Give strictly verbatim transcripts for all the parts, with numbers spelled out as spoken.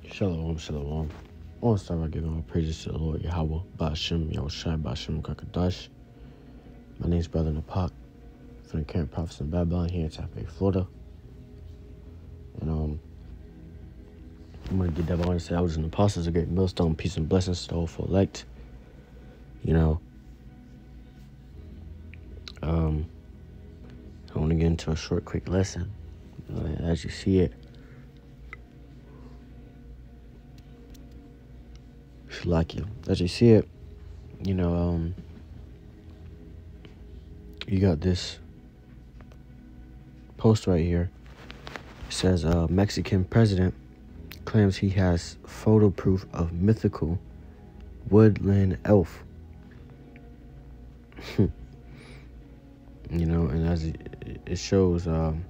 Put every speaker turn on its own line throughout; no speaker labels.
Shalom, shalom. I want to start by giving all praises to the Lord Yahweh, Ba'ashem, Yahushai, Ba'ashem, Kakadash. My name's Brother Napak, from the current prophets in Babylon here in Tampa, Florida. And um, I'm going to get that. I want to say I was an apostle, a great millstone, peace and blessings to the whole full elect. You know, um, I want to get into a short, quick lesson. Uh, as you see it, like you as you see it, you know, um, you got this post right here. It says, uh, Mexican president claims he has photo proof of mythical woodland elf. You know, and as it, it shows, um,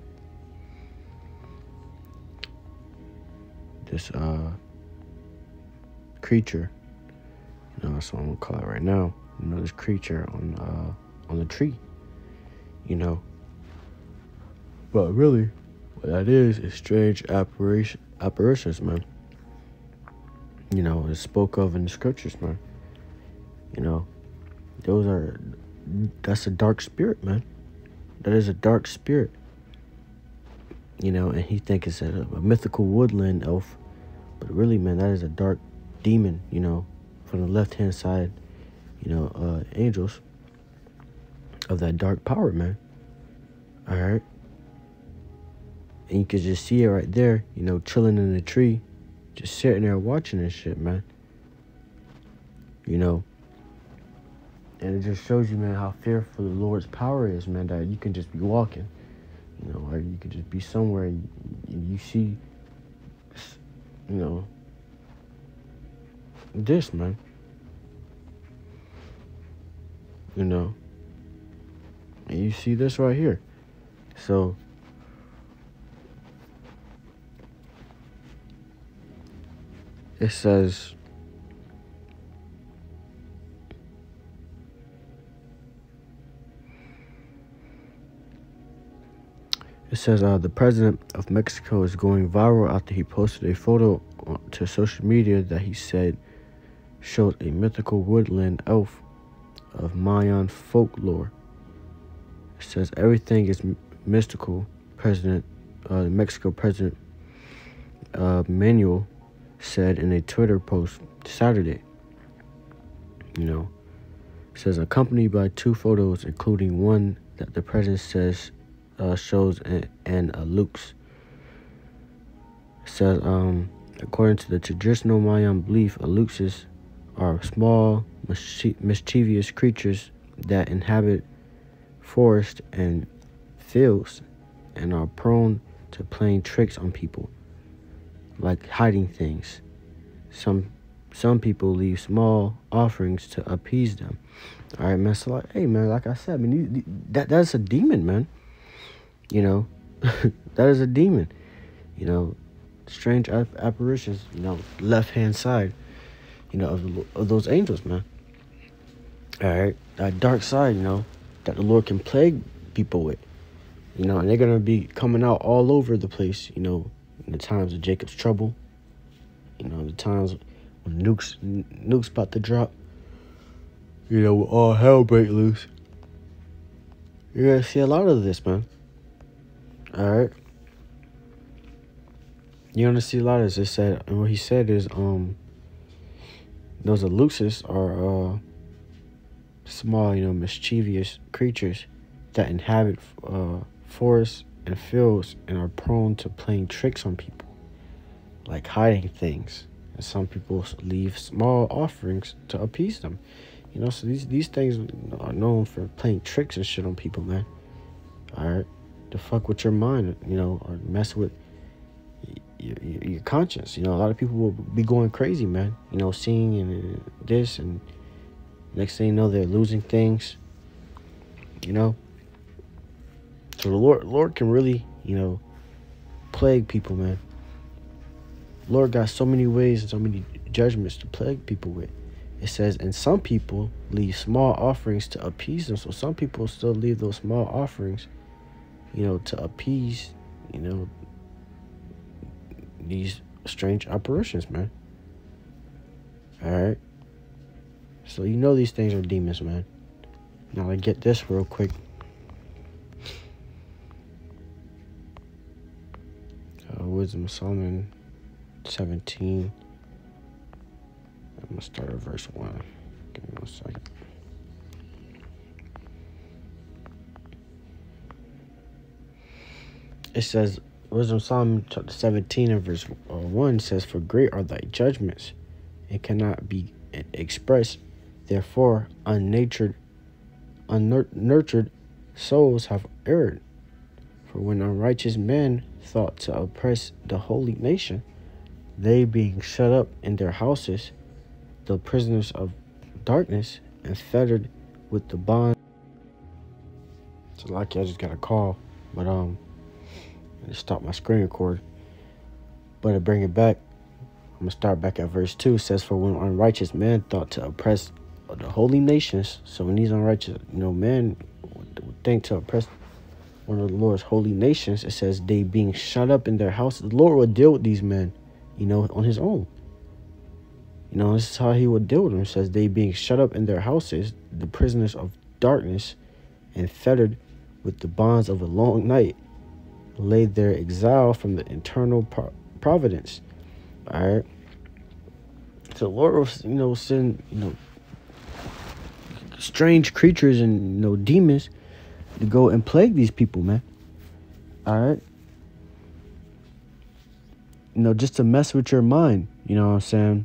this uh, creature. You know, that's what I'm gonna call it right now. You know, this creature on uh on the tree. You know. But really, what that is is strange apparition apparitions, man. You know, it's spoke of in the scriptures, man. You know, those are that's a dark spirit, man. That is a dark spirit. You know, and he thinks it's a, a mythical woodland elf, but really, man, that is a dark demon, you know, from the left-hand side, you know, uh, angels of that dark power, man. All right. And you could just see it right there, you know, chilling in the tree, just sitting there watching this shit, man. You know, and it just shows you, man, how fearful the Lord's power is, man, that you can just be walking, you know, or you could just be somewhere and you, you see, you know, this, man. You know. And you see this right here. So it says It says uh, the president of Mexico is going viral after he posted a photo to social media that he said showed a mythical woodland elf of Mayan folklore. It says everything is mystical. President, uh, Mexico President uh, Manuel said in a Twitter post Saturday. You know, it says accompanied by two photos, including one that the president says uh, shows an, an a lux. It says um. According to the traditional Mayan belief, aluxes are small, mischievous creatures that inhabit forests and fields and are prone to playing tricks on people, like hiding things. Some some people leave small offerings to appease them. All right, man. So, like, hey, man, like I said, I mean, you, that that's a demon, man. You know, that is a demon. You know. Strange apparitions, you know, left-hand side, you know, of, of those angels, man. All right, that dark side, you know, that the Lord can plague people with, you know, and they're gonna be coming out all over the place, you know, in the times of Jacob's trouble, you know, the times when nukes nukes about to drop, you know, all hell break loose. You're gonna see a lot of this, man. All right. You're gonna see a lot of this. It said, and what he said is, um, those eluxes are uh, small, you know, mischievous creatures that inhabit uh, forests and fields and are prone to playing tricks on people, like hiding things. And some people leave small offerings to appease them. You know, so these these things are known for playing tricks and shit on people, man. All right, to fuck with your mind, you know, or mess with Your, your conscience. You know, a lot of people will be going crazy, man, you know, seeing and this, and next thing you know, they're losing things, you know. So the Lord Lord can really, you know, plague people, man. Lord got so many ways and so many judgments to plague people with. It says, and some people leave small offerings to appease them. So some people still leave those small offerings, you know, to appease, you know, these strange apparitions, man. Alright? So you know these things are demons, man. Now, to get this real quick. Uh, Wisdom of Solomon seventeen. I'm going to start at verse one. Give me one second. It says, Wisdom of Solomon chapter seventeen and verse uh, one says, "For great are thy judgments, and cannot be expressed. Therefore, unnatured, unnurtured souls have erred. For when unrighteous men thought to oppress the holy nation, they being shut up in their houses, the prisoners of darkness, and fettered with the bond." So, lucky I just got a call, but um, I just stopped my screen record. But to bring it back, I'm gonna start back at verse two. It says, "For when unrighteous men thought to oppress the holy nations," so when these unrighteous, you know, men would think to oppress one of the Lord's holy nations, it says, they being shut up in their houses. The Lord would deal with these men, you know, on his own. You know, this is how he would deal with them. It says, they being shut up in their houses, the prisoners of darkness, and fettered with the bonds of a long night, laid their exile from the eternal pro providence. All right. So the Lord will, you know, send, you know, strange creatures and, you know, demons to go and plague these people, man. All right. You know, just to mess with your mind. You know what I'm saying?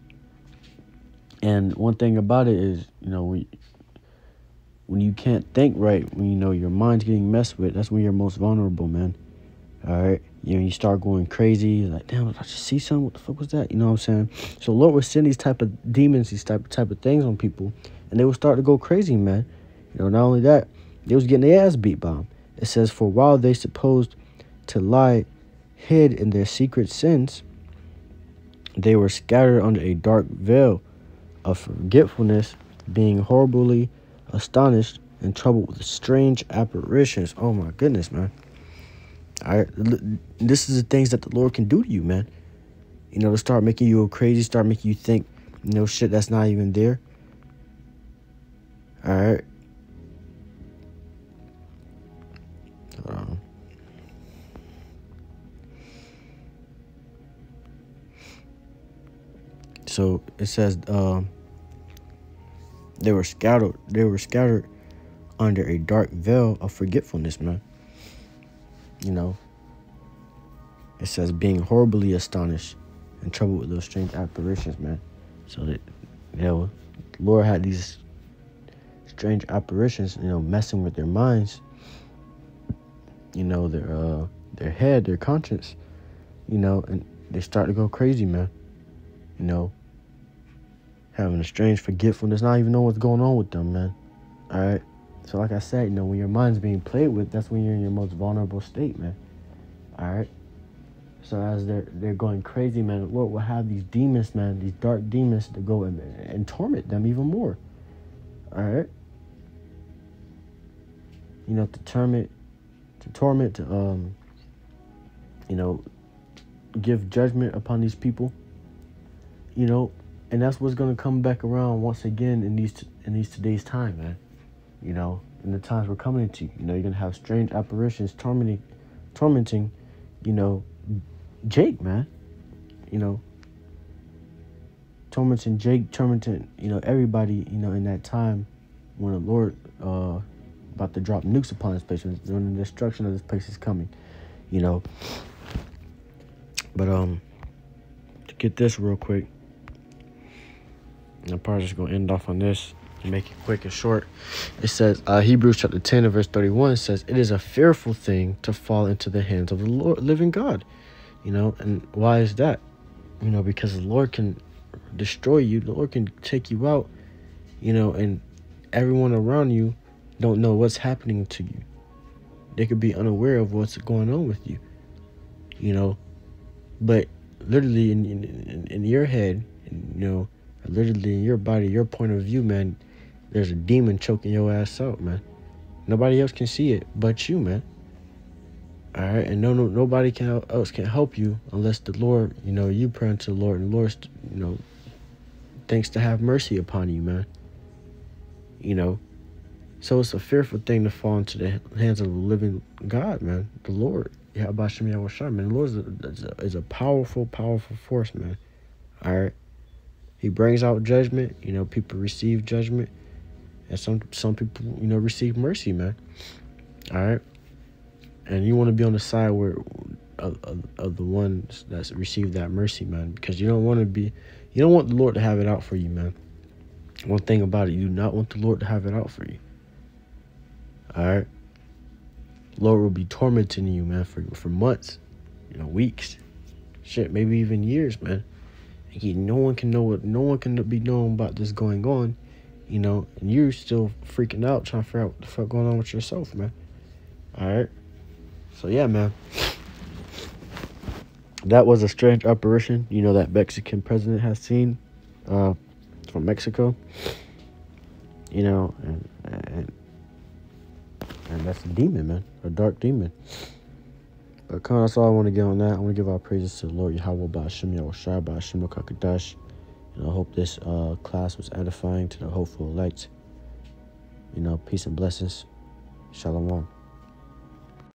And one thing about it is, you know, when, when you can't think right, when, you know, your mind's getting messed with, that's when you're most vulnerable, man. All right. You know, you start going crazy. You're like, damn, did I just see something? What the fuck was that? You know what I'm saying? So Lord will send these type of demons, these type, type of things on people, and they will start to go crazy, man. You know, not only that, they was getting their ass beat by them. It says, "For while they supposed to lie hid in their secret sins, they were scattered under a dark veil of forgetfulness, being horribly astonished and troubled with strange apparitions." Oh my goodness, man. All right, this is the things that the Lord can do to you, man. You know, to start making you go crazy, start making you think, you know, shit that's not even there. All right. Um, so it says, um, they were scattered. They were scattered under a dark veil of forgetfulness, man. You know, it says, being horribly astonished and troubled with those strange apparitions, man. So that, you know, the Lord had these strange apparitions, you know, messing with their minds, you know, their uh, their head, their conscience, you know, and they start to go crazy, man. You know, having a strange forgetfulness, not even know what's going on with them, man. All right. So like I said, you know, when your mind's being played with, that's when you're in your most vulnerable state, man. All right. So as they're they're going crazy, man, the Lord will have these demons, man, these dark demons, to go and, and torment them even more. All right. You know, to torment, to torment, to um, you know, give judgment upon these people. You know, and that's what's gonna come back around once again in these in these today's time, man. You know, in the times we're coming into, you know, you're gonna have strange apparitions tormenting, tormenting, you know, Jake, man. You know, tormenting Jake, tormenting, you know, everybody, you know, in that time when the Lord uh about to drop nukes upon this place, when the destruction of this place is coming, you know. But um, to get this real quick, I'm probably just gonna end off on this. Make it quick and short. It says, uh, Hebrews chapter ten and verse thirty-one says, "It is a fearful thing to fall into the hands of the Lord, living God." You know, and why is that? You know, because the Lord can destroy you. The Lord can take you out, you know, and everyone around you don't know what's happening to you. They could be unaware of what's going on with you, you know, but literally in, in, in your head, you know, literally in your body, your point of view, man, there's a demon choking your ass out, man. Nobody else can see it but you, man. All right, and no, no, nobody can else can help you unless the Lord, you know, you pray unto the Lord, and the Lord, you know, thinks to have mercy upon you, man. You know, so it's a fearful thing to fall into the hands of the living God, man, the Lord. Yeah, about Shem Yahweh, man. The Lord is a, is a, is a powerful, powerful force, man. All right, He brings out judgment. You know, people receive judgment, and some some people, you know, receive mercy, man. All right. And you want to be on the side where of, of, of the ones that's received that mercy, man, because you don't want to be, you don't want the Lord to have it out for you, man. One thing about it, you do not want the Lord to have it out for you. All right, Lord will be tormenting you, man, for for months, you know, weeks, shit, maybe even years, man. And he, no one can know what, no one can be knowing about this going on, you know, and you're still freaking out trying to figure out what the fuck going on with yourself, man. All right. So, yeah, man, that was a strange apparition, you know, that Mexican president has seen uh, from Mexico, you know, and, and and that's a demon, man, a dark demon. But, come on, that's all I want to get on that. I want to give our praises to the Lord Yahweh Ba'ashem Yahushua Ba'ashem Kakadash. And I hope this uh, class was edifying to the hopeful elect. You know, peace and blessings. Shalom.